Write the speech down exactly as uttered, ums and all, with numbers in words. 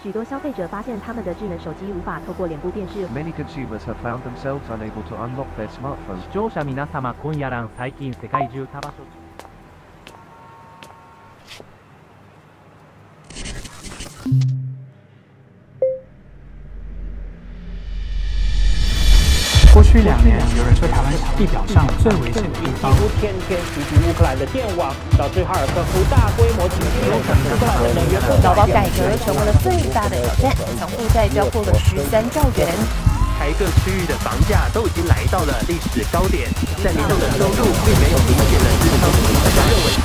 许多消费者发现他们的智能手机无法透过脸部辨识。 Many consumers have found themselves unable to unlock their smartphones. 視聴者皆様、今夜欄最近世界中多場所。 过去两年，有人说台湾是地表上最危险的地方。 几乎天天袭击乌克兰的电网，导致哈尔科夫大规模停电，乌克兰的能源供劳保改革成为了最大的挑战，强负债飙破了十三兆元。 台各区域的房价都已经来到了历史高点，但民众的收入并没有明显的支撑，大家认为。